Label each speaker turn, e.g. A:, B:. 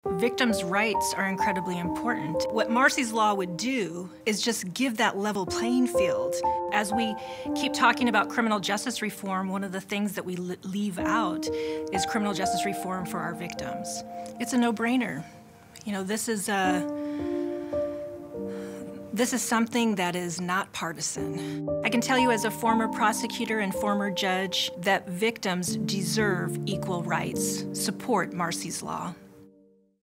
A: Victims' rights are incredibly important. What Marsy's law would do is just give that level playing field. As we keep talking about criminal justice reform, one of the things that we leave out is criminal justice reform for our victims. It's a no-brainer. You know, this is something that is not partisan. I can tell you as a former prosecutor and former judge that victims deserve equal rights. Support Marsy's law.